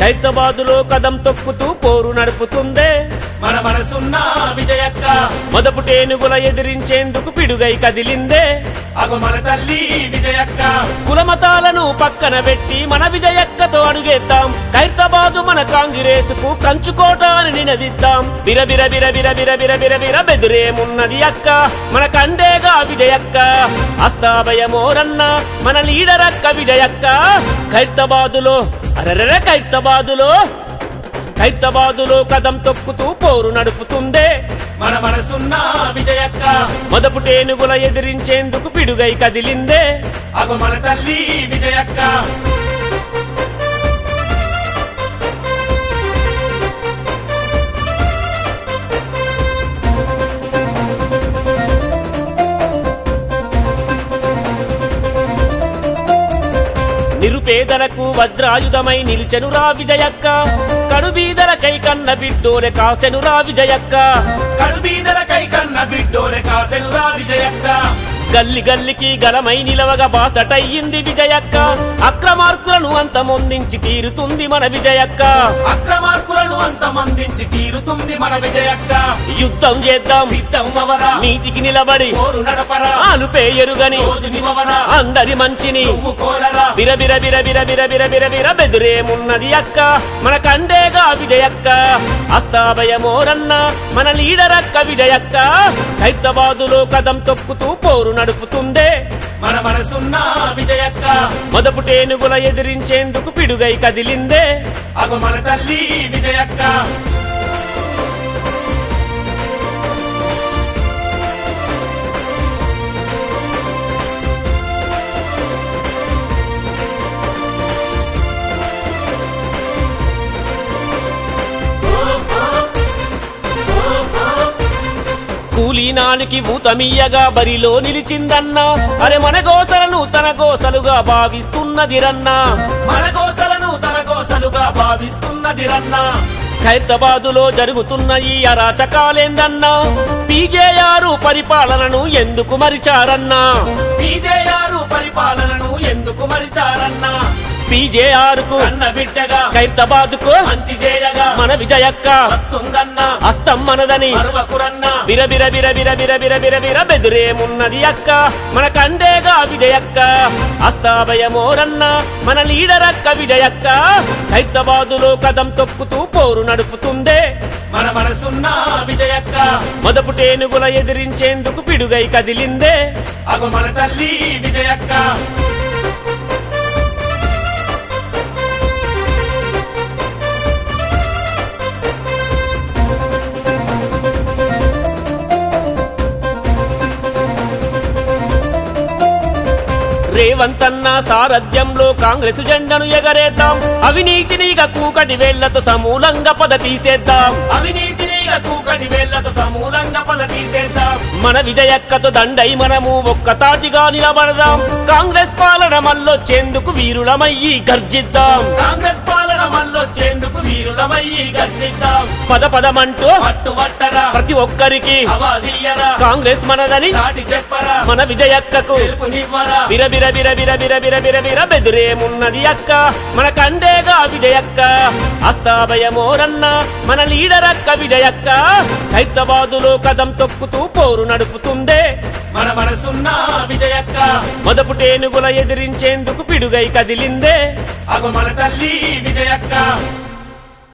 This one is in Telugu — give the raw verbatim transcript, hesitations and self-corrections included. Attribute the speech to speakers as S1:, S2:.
S1: ఖైరతాబాదులో కదం తొక్కుతూ పోరు నడుపుతుందే
S2: మన మనసున్న విజయక్క
S1: మొదపుటేనుగుల ఎదిరించేందుకు పిడుగై కదిలిందే
S2: అగు మన తల్లి విజయక్క
S1: కులమతాలను పక్కన పెట్టి మన విజయక్కతో అడుగేద్దాం ఖైరతాబాదు మన కాంగ్రెసుకు కంచుకోట అని నినదిద్దాం బిరబిర బిర బిర బిర బిర బిర బిర బెదురేమున్నది అక్క మన కండేగా విజయక్క అస్తాభయమోరన్న మన లీడర్ అక్క విజయక్క ఖైరతాబాదులో అరెరె ఖైరతాబాదులో ఖైరతాబాదులో కదం తొక్కుతూ పోరు నడుపుతుందే
S2: మన మనసున్న విజయక్క
S1: మొదపుటేనుగుల ఎదిరించేందుకు పిడుగై కదిలిందే
S2: అగు మన తల్లి విజయక్క
S1: నిరుపేదలకు వజ్రాయుధమై నిలిచెనురా విజయక్క కడుబీదలకై కన్న బిడ్డోలే కాసెనురా విజయక్క
S2: కడుబీదలకై కన్న బిడ్డోలే కాసెనురా విజయక్క
S1: గల్లి గల్లికి గలమై నిలవగా బాసటయ్యింది విజయక్క అక్రమార్కులను అంతమొందించి తీరుతుంది మన విజయక్క
S2: అక్రమార్కులను అంతమొందించి తీరుతుంది మన విజయక్క
S1: యుద్ధం చేద్దాం
S2: సిద్ధం అవరా
S1: నీతికి నిలబడి
S2: పోరు నడపరా
S1: ఆలుపే ఎరుగని
S2: రోజునివరా
S1: అందరి మంచిని
S2: నువ్వు కోరరా
S1: బిర బిర బిర బిర బిర బిర బిర బిర బెదురేమున్నది అక్క మన కండేగా విజయక్క అస్తాభయమోరన్న మన లీడర్ అక్క విజయక్క ఖైరతాబాదులో కదం తొక్కుతూ పోరు నడుపుతుందే
S2: మన మనసున్న విజయక్క
S1: మొదపుటేనుగుల ఎదిరించేందుకు పిడుగై కదిలిందే
S2: అగు మన తల్లి విజయక్క
S1: కూలీనానికి ఊతమియ్యగా బరిలో నిలిచిందన్నా అరే మన గోసలను తన గోసలుగా భావిస్తున్నదిరన్నా
S2: మన గోసలను తన గోసలుగా భావిస్తున్నదిరన్నా
S1: ఖైరతాబాదులో జరుగుతున్న ఈ అరాచకాలేందన్నా పీజేఆర్ పరిపాలనను ఎందుకు మరిచారన్నా
S2: పీజేఆర్ పరిపాలనను ఎందుకు మరిచారన్నా
S1: పీజేఆర్ కు
S2: అన్న బిడ్డగా
S1: ఖైరతాబాద్ కు
S2: మంచి చేయగా
S1: మన విజయక్క
S2: వస్తుందన్నా
S1: అస్తం మనదని
S2: మరువకురన్నా
S1: బిర బిర బిర బిర బిర బిర బిర బిర బెదురేమున్నది అక్క మన కండేగా విజయక్క అస్తాభయమోరన్న మన లీడర్ అక్క విజయక్క ఖైరతాబాదులో కదం తొక్కుతూ పోరు నడుపుతుందే
S2: మన మనసున్న విజయక్క
S1: మొదపుటేనుగుల ఎదిరించేందుకు పిడుగై కదిలిందే
S2: అగు మన తల్లి విజయక్క
S1: రేవంతన్న సారథ్యంలో కాంగ్రెస్ జెండను ఎగరేద్దాం అవినీతిని కూకటి వేళ్లతో సమూలంగా పద తీసేద్దాం
S2: అవినీతిని కూకటి వేళ్లతో సమూలంగా పద తీసేద్దాం
S1: మన విజయక్కతో దండై మనము ఒక్కతాటిగా నిలబడదాం కాంగ్రెస్ పాలన మళ్ళొచ్చేందుకు వీరులమయ్యి గర్జిద్దాం
S2: కాంగ్రెస్ పాలన మళ్ళొచ్చేందుకు వీరులమయ్యి గర్జిద్దాం
S1: పద పదమంటూ
S2: పట్టుబట్టరా
S1: ప్రతి ఒక్కరికి
S2: అవాజియ్యరా
S1: కాంగ్రెస్ మనదని
S2: చాటి చెప్పరా
S1: మన విజయక్కకు
S2: తెలుపునివ్వరా
S1: బిర బిర బిర బిర బిర బిర బిర బిర బెదురేమున్నది అక్క మన కండేగా విజయక్క అస్తాభయమోరన్న మన లీడర్ అక్క విజయక్క ఖైరతాబాదులో కదం తొక్కుతూ పోరు నడుపుతుందే
S2: మన మనసున్న విజయక్క
S1: మొదపుటేనుగుల ఎదిరించేందుకు పిడుగై కదిలిందే
S2: అగు మన తల్లి విజయక్క